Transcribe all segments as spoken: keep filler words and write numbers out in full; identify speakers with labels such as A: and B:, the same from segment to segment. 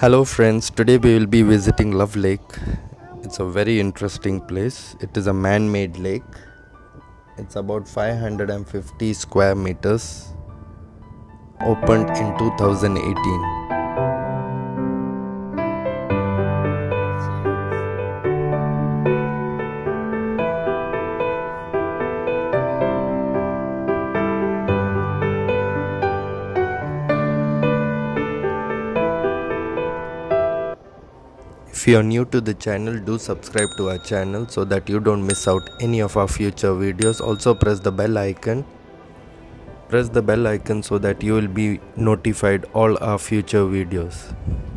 A: Hello friends, today we will be visiting Love Lake. It's a very interesting place. It is a man-made lake. It's about five hundred fifty square meters, opened in two thousand eighteen. If you are new to the channel, do subscribe to our channel so that you don't miss out any of our future videos. Also press the bell icon. Press the bell icon so that you will be notified all our future videos.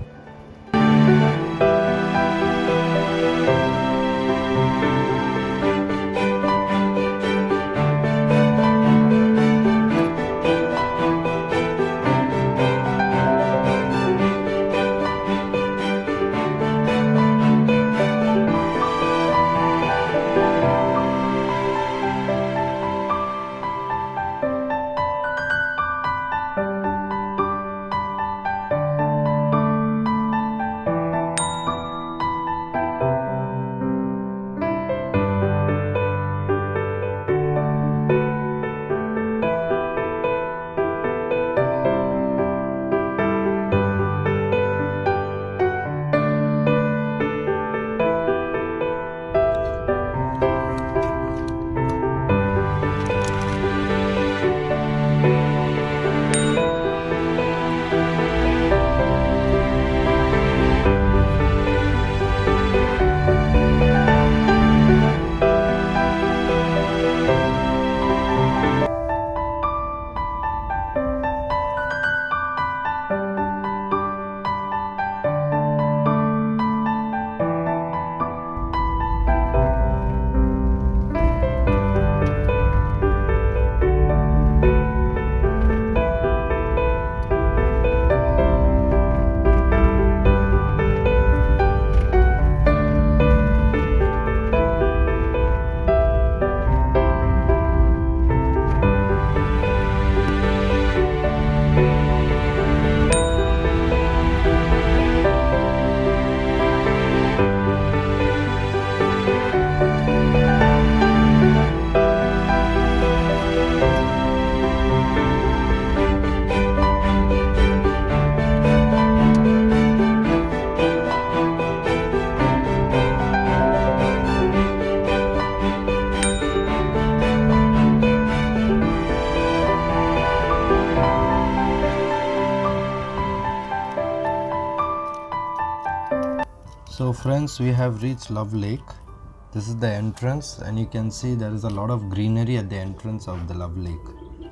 A: So friends, we have reached Love Lake. This is the entrance, and you can see there is a lot of greenery at the entrance of the Love Lake.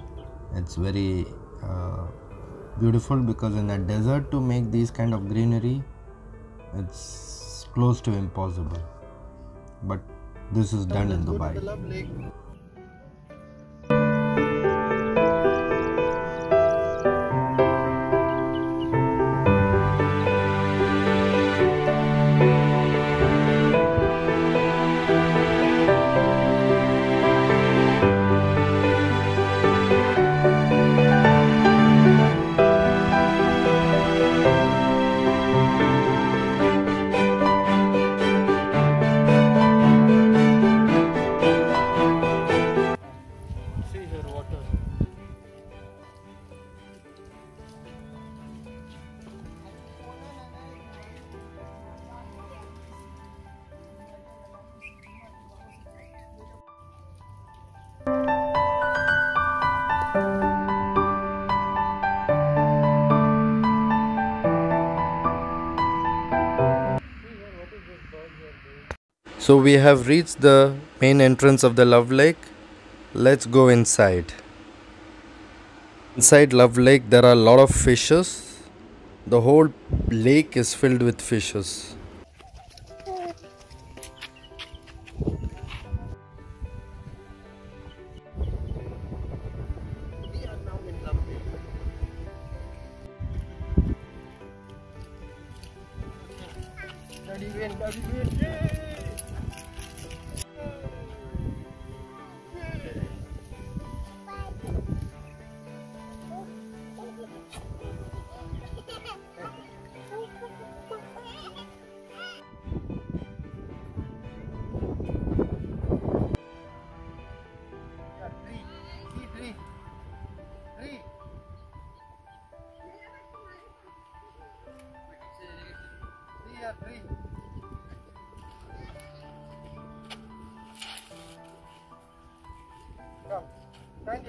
A: It's very uh, beautiful because in a desert to make these kind of greenery, it's close to impossible. But this is done in Dubai. So we have reached the main entrance of the Love Lake. Let's go inside. Inside Love Lake there are a lot of fishes. The whole lake is filled with fishes.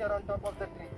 A: picture on top of the tree.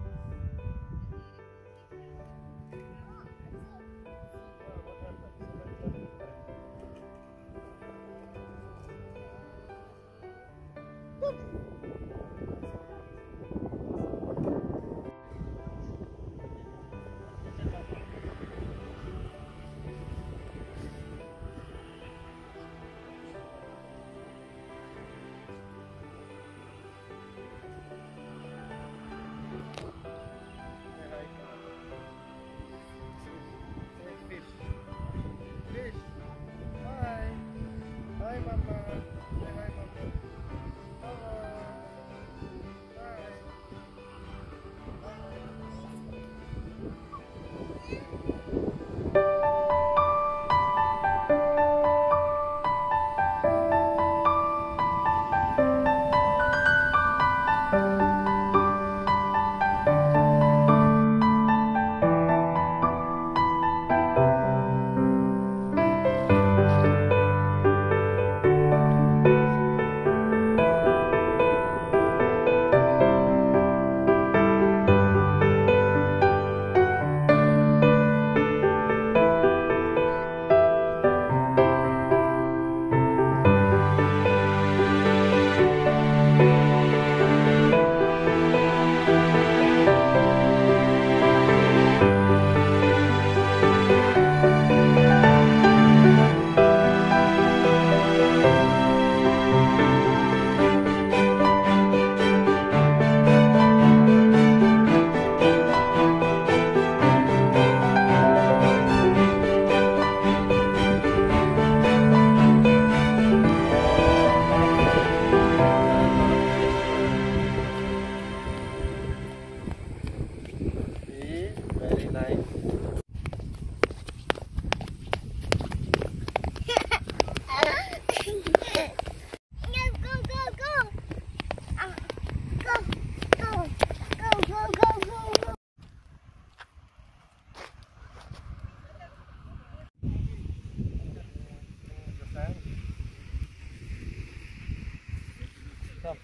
A: Come.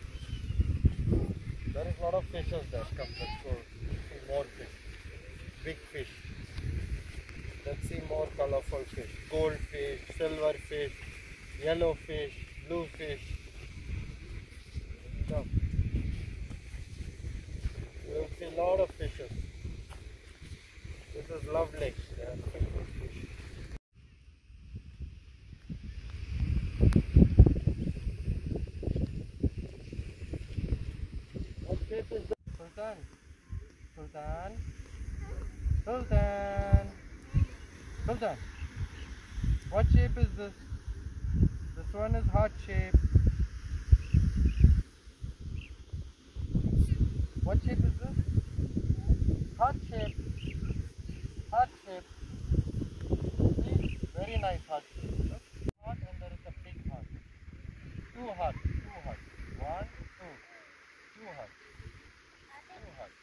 A: There is a lot of fishes there. Come, let's go see more fish. Big fish. Let's see more colorful fish. Goldfish, silver fish, yellow fish, blue fish. Come. You will see a lot of fishes. This is Love Lake. There are fish. Sultan, Sultan, Sultan, Sultan. What shape is this? This one is heart shape. What shape is this? Heart shape. Heart shape. See? Very nice heart shape. Look. Heart, and there is a big heart. Two hearts. Two hearts. One, two. Two hearts. Two hearts.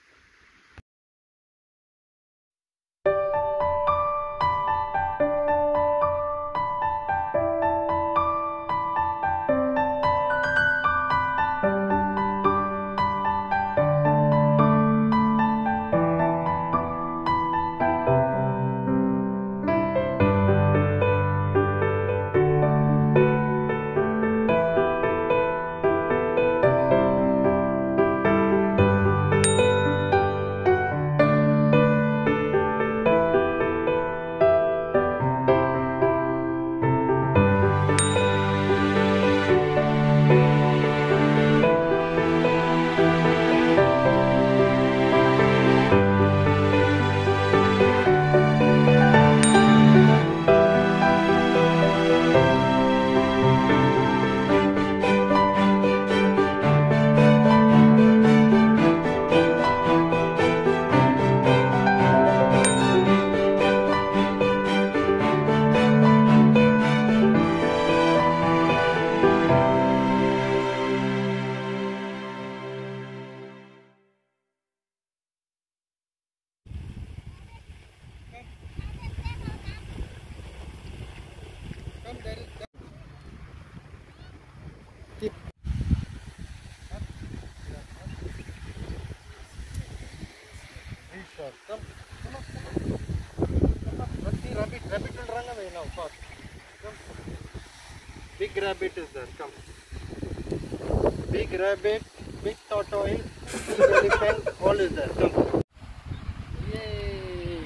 A: now, fast. Come. Big rabbit is there, come. Big rabbit, big tortoise, big elephant, all is there, come. Yay!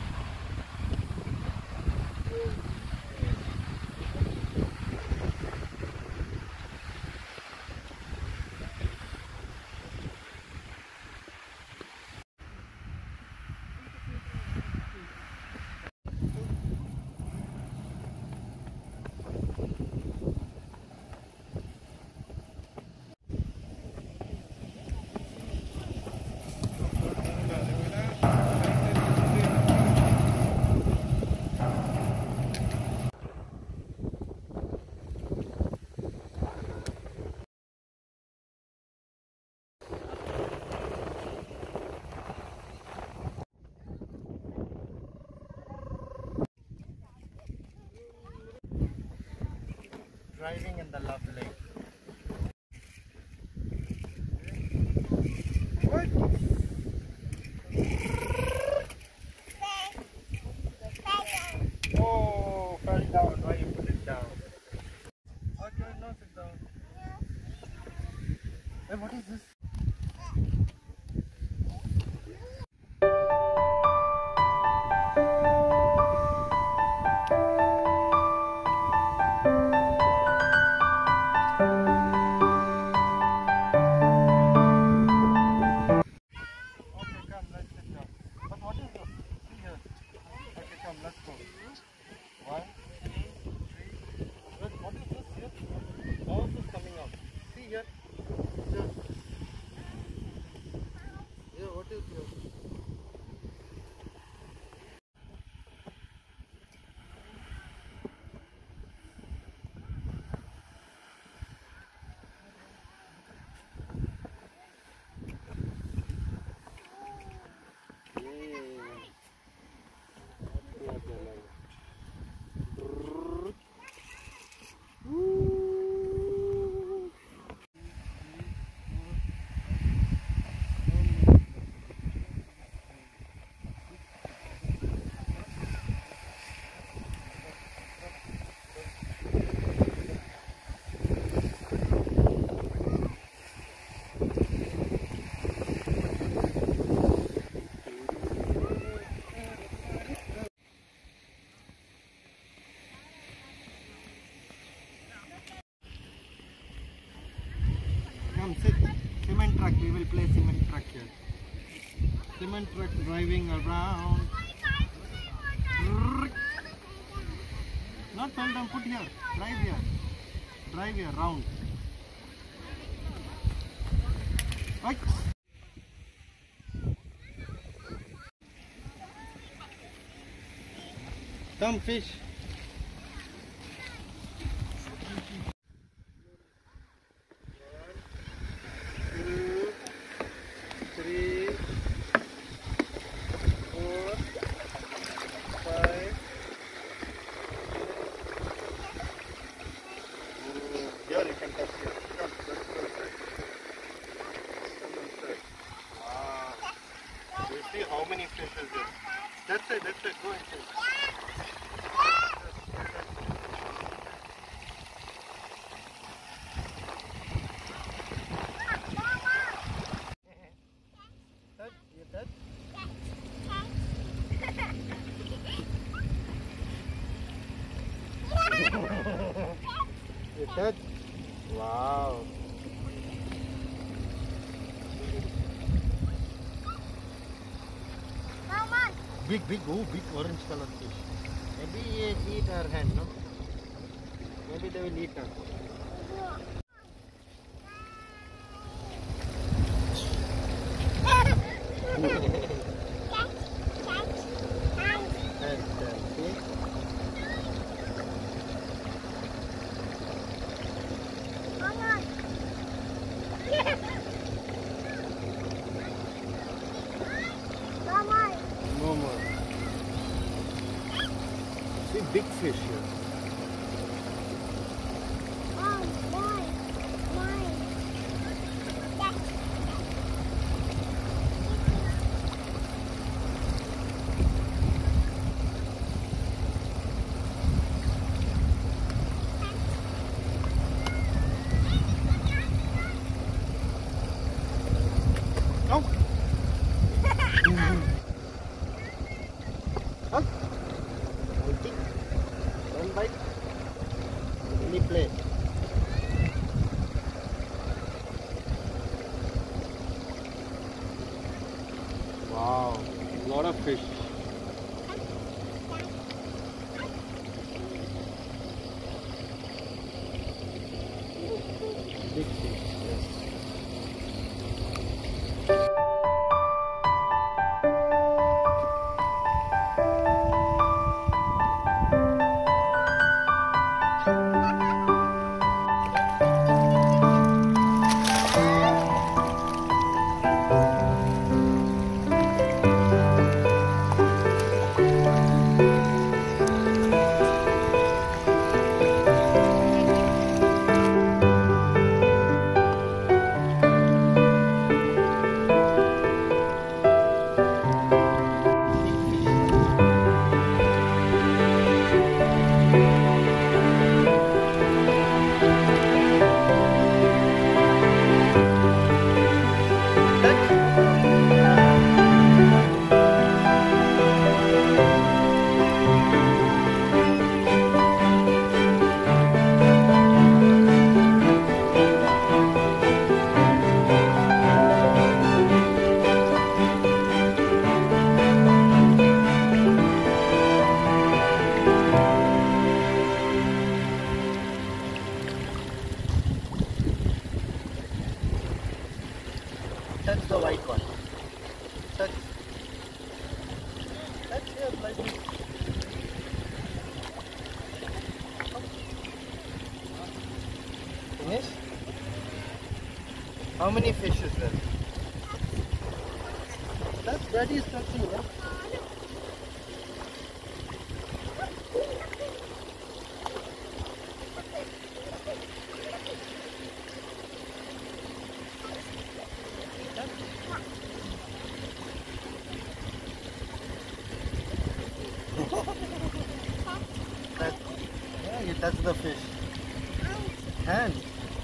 A: Driving in the love lake. What? Oh, fell down. Why you put it down? Okay, no, sit down. Hey, what is this? Let's go. One, two, three. Look, what is this here? Balls is coming out. See here. Here. Here, what is here? Come sit. Cement truck. We will play cement truck here. Cement truck driving around. Not fell down. Put here. Drive here. Drive here. Round. Right. Come fish. See how many fish is there. That's it, that's it, go inside. Touch, you touch? You touch? Wow. Big, big, oh, big orange color fish. Maybe they eat our hand, no? Maybe they will eat us. No more. See big fish here.
B: Oh, mine, mine.
A: That's the white one. Touch. Touch here, lightly. Finish? How many fish is there? That's daddy is touching, yeah? That, yeah, you touch the fish. Hand.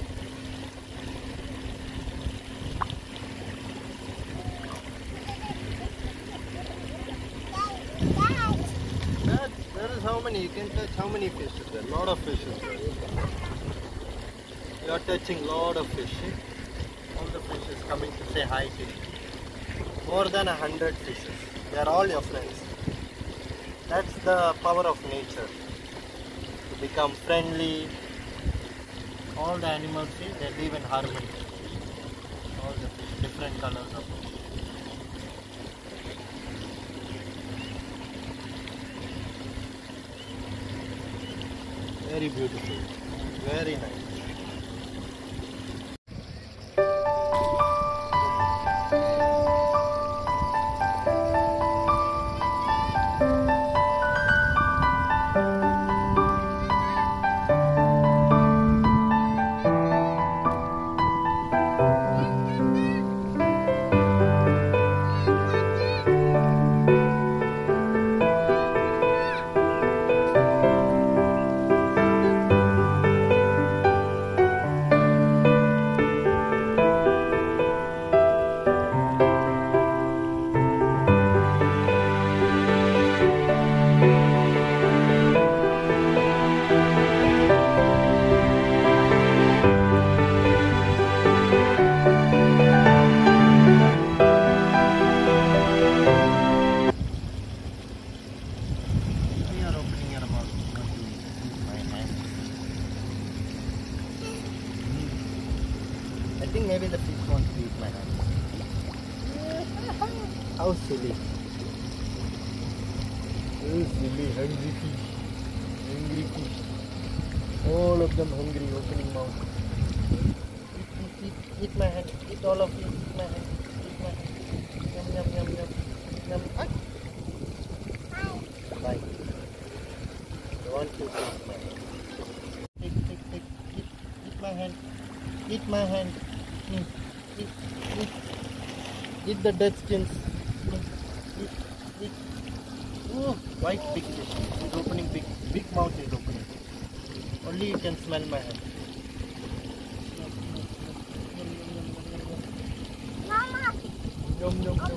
A: That, that is how many, you can touch how many fish is there? Lot of fish is there. You are touching lot of fish. See? All the fish is coming to say hi to you. More than a hundred fishes. They are all your friends. That's the power of nature. To become friendly. All the animals, see, they live in harmony. All the fish, different colors of fish. Very beautiful. Very nice. I think maybe the fish wants to eat my hand. How silly. Oh, silly, hungry fish. Hungry fish. All of them hungry, opening mouth. Eat, eat, eat, eat my hand. Eat all of you. Eat my hand. Eat my hand. Yum, yum, yum, yum. Yum. Ah. Bye. I want to eat my hand. Take, take, take. Eat, eat my hand. Eat my hand. Mm. Eat, eat. Eat the dead skins. Mm. Eat, eat. Oh, white big fish. He's opening big, big mouth is opening. Only you can smell my hand.
B: Mama.
A: Yum, yum, yum.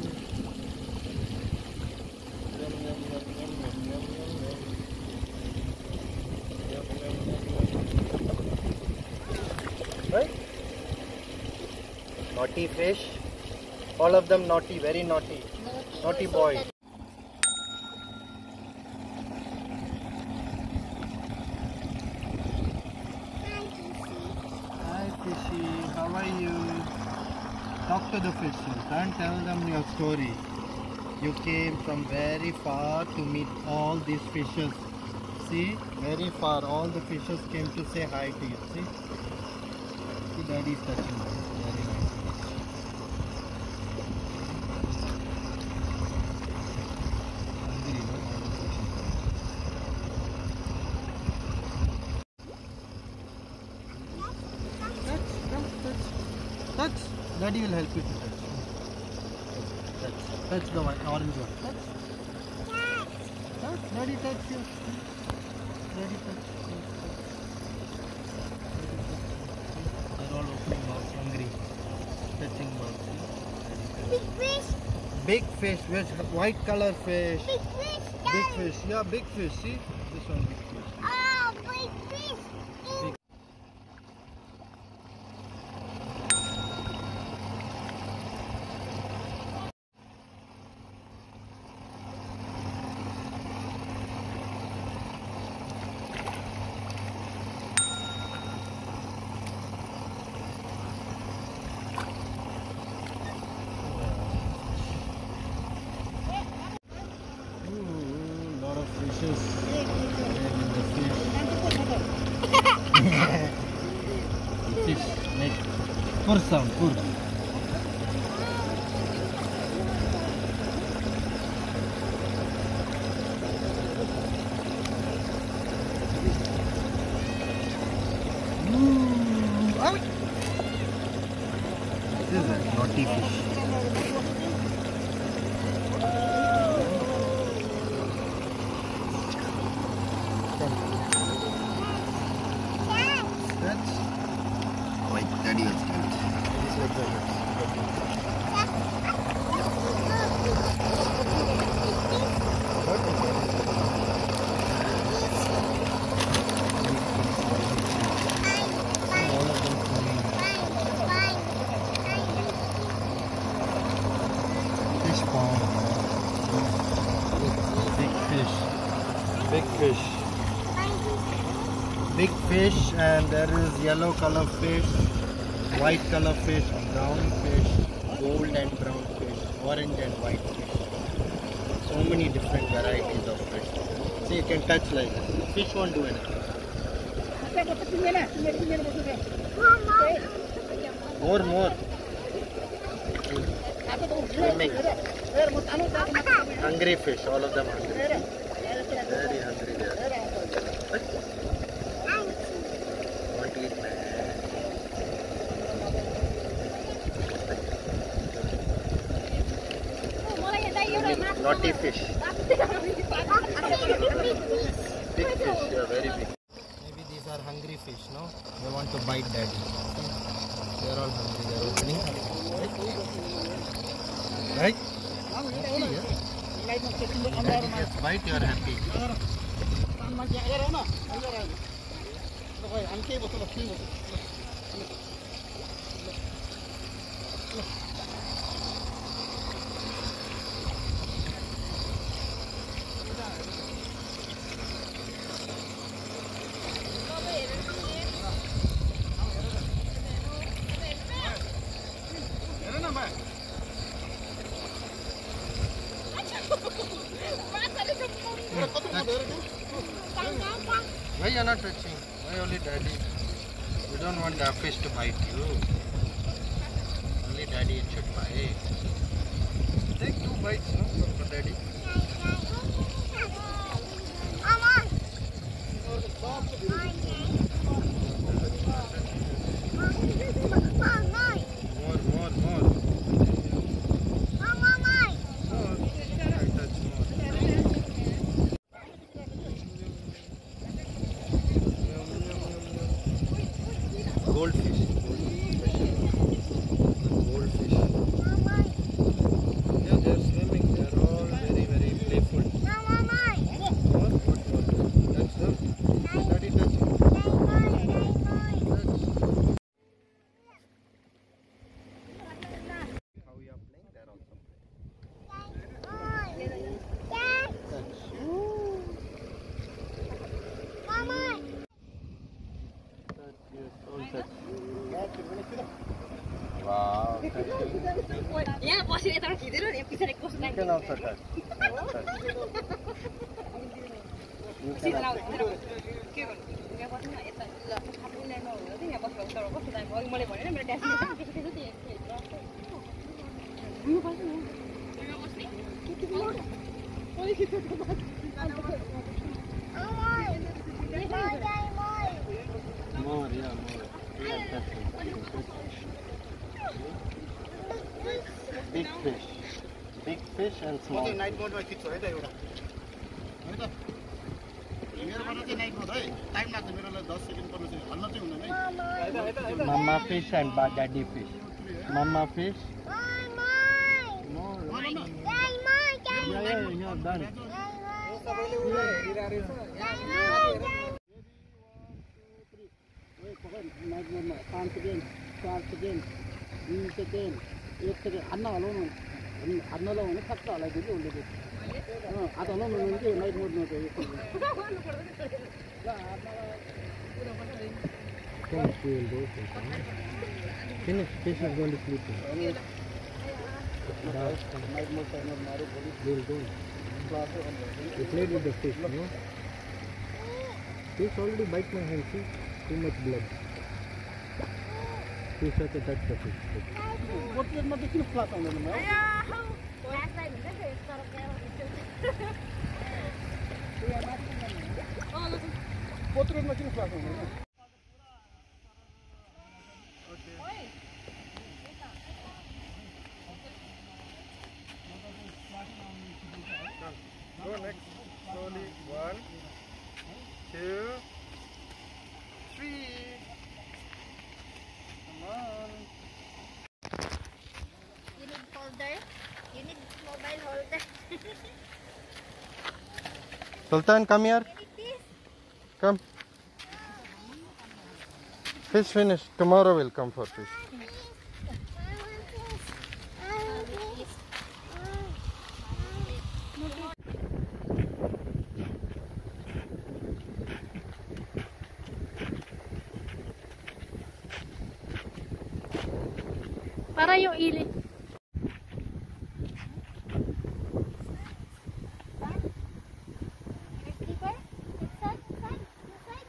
A: Right? Naughty fish. All of them naughty, very naughty. Naughty boy. Hi fishy, how are you? Talk to the fishes and tell them your story. You came from very far to meet all these fishes. See, very far, all the fishes came to say hi to you. See? See, daddy is touching them. Very nice. Hungry, no? All the fishes. Touch, come, touch. Touch. Daddy will help you to touch. Touch, touch the one, orange one. Touch. Touch. Daddy touch you. Daddy touch. They're all opening mouths, hungry. Touching mouths.
B: Big fish.
A: Big fish, which white color fish.
B: Big fish.
A: Big fish, yeah, big fish. See, this one big fish.
B: Oh, big fish.
A: Big. Pur sound, pur. This is a naughty fish. That's wait, daddy was fish pond. Big fish. Big fish. Big fish, and there is yellow color fish, white color fish, brown fish, gold and brown fish, orange and white fish. So many different varieties of fish. See, you can touch like this. Fish won't do anything. More, more. Swimming. Hungry fish, all of them hungry. Very hungry they are. Want to eat, man. Naughty fish. Big fish, they are very big. Maybe these are hungry fish, no? They want to bite daddy. They are all hungry, they are opening. Right? Happy, yeah? Daddy just bite, you are happy. Why you are not touching? Why only daddy? You don't want the fish to bite you. Only daddy it should bite. Take two bites, no? For daddy. More, more, more. Goldfish. Goldfish. Yeah, they're swimming. They're all very, very playful. What? What? What? That's them. Daddy touch it. Touch. How you are playing? They're also playing. Touch. Touch, yes, all touch. Wow, touch.
C: Ya, posisi taruh gitu loh, yang bisa dikos
A: You
C: lagi.
A: can also touch. Touch. You
C: Sih
A: can
C: tahu,
A: also.
C: taruh. Kira, nggak pas nggak itu, nggak pas aku nggak mau, nanti nggak pas taruh kos kita mau mulai mulai mereka sih, kita kita tuh ya. Dulu pas nih, nggak pas nih. Kita mau, mau kita tuh.
A: More, yeah, more. Yeah, touch it. Big fish. Big fish and small fish.
D: Night मोडमा खिच्छु है त एउटा है त मेरोबाट चाहिँ night mode है time लाग्छ मेरोलाई दस सेकेन्ड पर्नु चाहिँ हल्न चाहिँ हुँदैन है
A: Mama fish and daddy fish. Mama fish. No. Yeah, yeah, yeah, done.
D: Night मोडमा पाँच सेकेन्ड चार सेकेन्ड दुई सेकेन्ड एक सेकेन्ड हान्न हलाउनु हान्न लगाउनु ठक्क हलाइदियो कि उसले अँ हात हलाउनु हुनु कि नाइट मोडमा चाहिँ
A: Finish. Fish is going to sleep.
D: Night mode timer मारे भोलि
A: We'll go. You played with the fish, no? Fish already bite my hand. See? Too much blood. fish have to touch the fish.
D: पोर्ट्रेटमा त किन फ्लास आउँदैन म पोर्ट्रेटमा किन फ्लास आउँदैन
A: Go next. Slowly. One, two, three. Come on.
B: You need holder. You need mobile holder.
A: Sultan, come here.
B: You need this.
A: Come. Fish finished. Tomorrow we'll come for fish.
B: I want this. I want this.
C: Para yung ili.
B: Keeper, inside, inside, inside.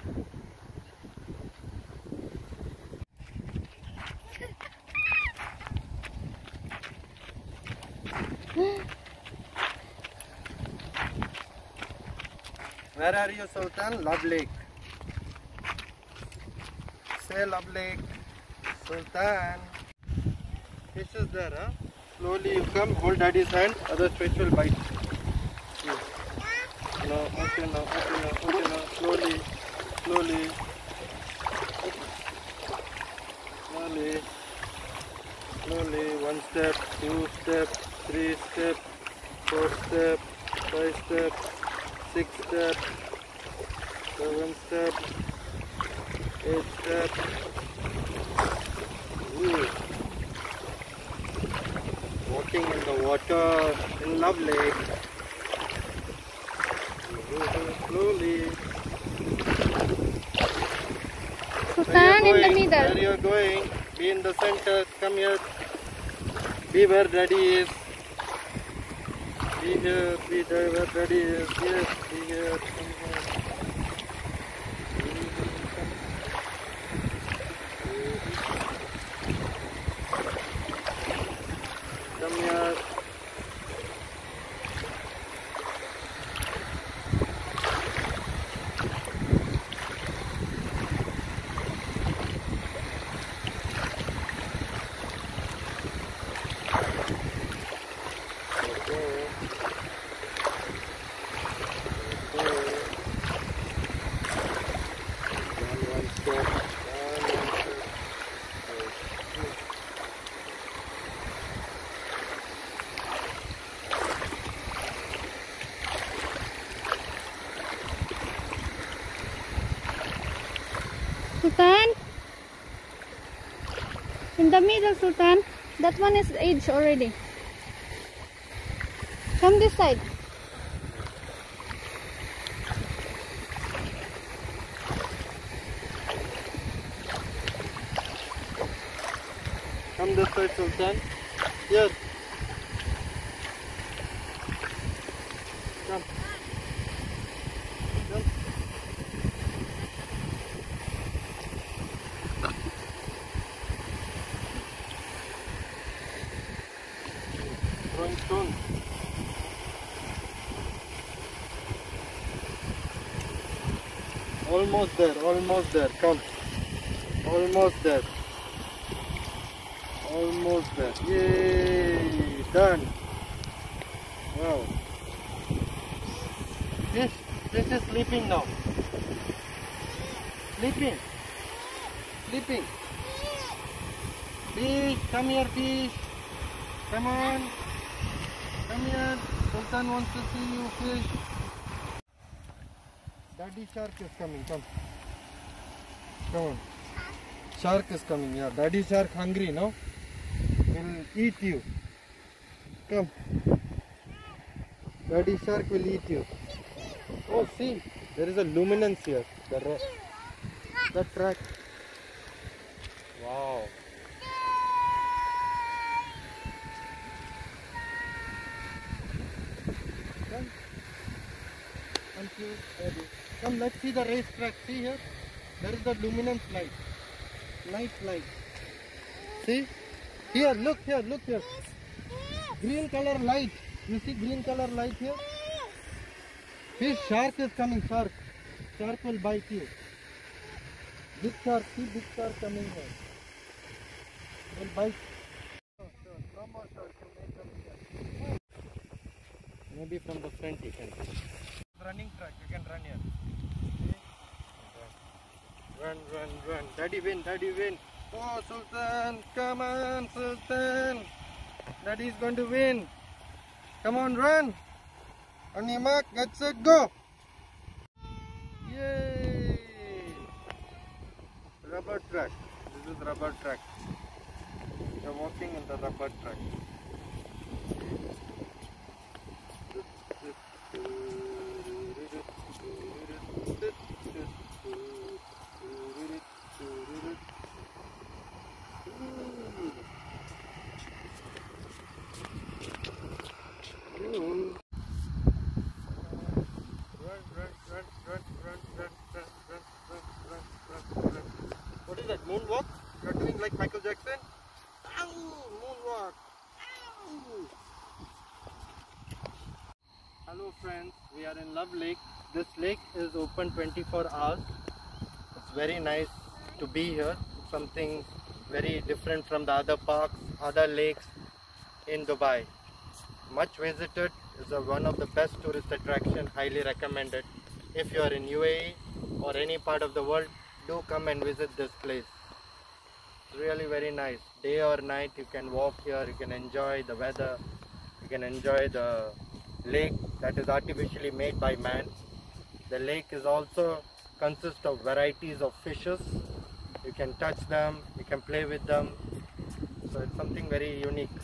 A: Where are you, Sultan? Love Lake. Say Love Lake. Sultan. Fish is there, huh? Slowly you come, hold daddy's hand, other fish will bite. Yes. No, okay, no, okay, no, okay, no. Slowly, slowly. Slowly. Slowly. One step, two step, three step, four step, five step, six step, seven step, eight step. Ooh. Walking in the water in Love Lake. Slowly.
C: Sultan in the middle.
A: Where you are going? Be in the center. Come here. Be where daddy is. Be here. Be there where daddy is. Yes. Be here. Come here. Come here.
C: Sultan. In the middle, Sultan. That one is aged already. Come this side.
A: Come this side, Sultan. Here. Come. Come. Throwing stone. Almost there, almost there. Come. Almost there. Almost there. Yay! Done. Wow. This, this is sleeping now. Sleeping. Sleeping. Fish, come here, fish. Come on. Come here. Sultan wants to see you, fish. Daddy shark is coming. Come. Come on. Shark is coming. Yeah. Daddy shark hungry, no? Will eat you. Come. Daddy shark will eat you. Oh, see. There is a luminance here. The, the track. Wow. Come. Come to Daddy. Come, let's see the racetrack. See here. There is the luminance light. Night light. See? Here, look here, look here. Green color light. You see green color light here? Fish, shark is coming, shark. Shark will bite you. Big shark, see big shark coming here. Will bite. Oh, sure. No more shark, you may come here. Maybe from the front you can. Running track, you can run here. See? Run, run, run. Daddy win, daddy win. Oh, Sultan, come on, Sultan. Daddy is going to win. Come on, run. On your mark, get set, go. Yay! Rubber track. This is rubber track. You're walking in the rubber track. What is that? Moonwalk? You're doing like Michael Jackson? Ow! Moonwalk! Ow! Hello friends, we are in Love Lake. This lake is open twenty-four hours. It's very nice to be here. Something very different from the other parks, other lakes in Dubai. Much visited. Is a, one of the best tourist attraction. Highly recommended. If you are in U A E or any part of the world, do come and visit this place. It's really very nice. Day or night you can walk here, you can enjoy the weather, you can enjoy the lake that is artificially made by man. The lake is also consists of varieties of fishes. You can touch them, you can play with them. So it's something very unique.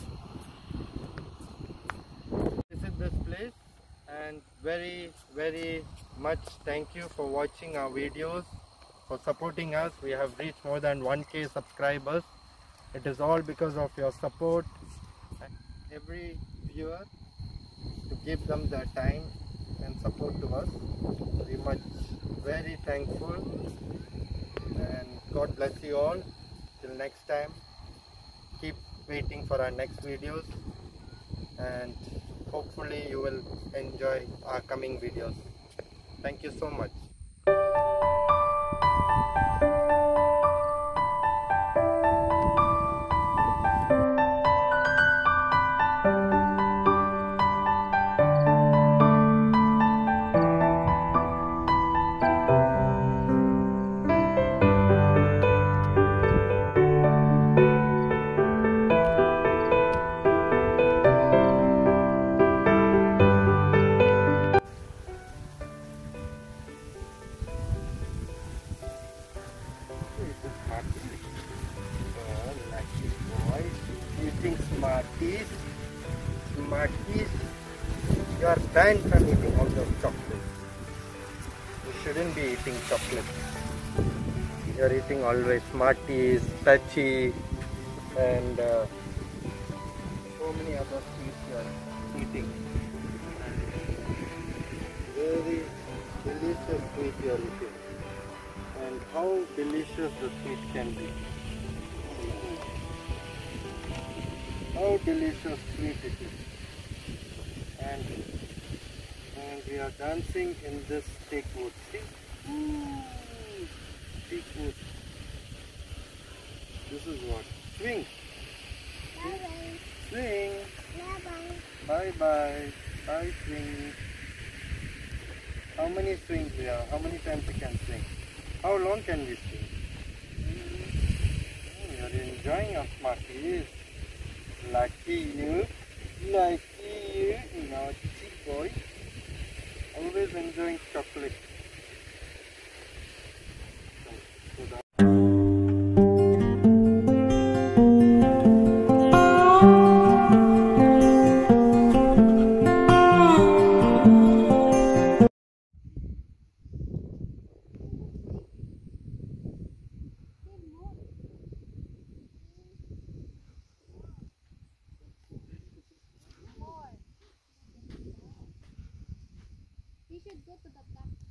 A: Visit this place, and very very much thank you for watching our videos, for supporting us. We have reached more than one K subscribers. It is all because of your support and every viewer to give them their time and support to us. Very much very thankful, and God bless you all. Till next time, keep waiting for our next videos, and hopefully you will enjoy our coming videos. Thank you so much. Eating Smarties, Smarties, you are banned from eating all those chocolates. You shouldn't be eating chocolate. You are eating always Smarties, Touchy, and uh, so many other sweets you are eating. Very delicious sweet you are eating. And how delicious the sweet can be. How delicious sweet it is. And, and we are dancing in this thick wood. See? Ooh, thick wood. This is what? Swing.
B: Bye-bye.
A: Swing.
B: Bye-bye.
A: Bye-bye. Bye, swing. How many swings we have? How many times we can swing? How long can we swing? Oh, you are enjoying your Smarties. Lucky you, lucky you, naughty boy. Always enjoying chocolate. So that
B: We should go to the park.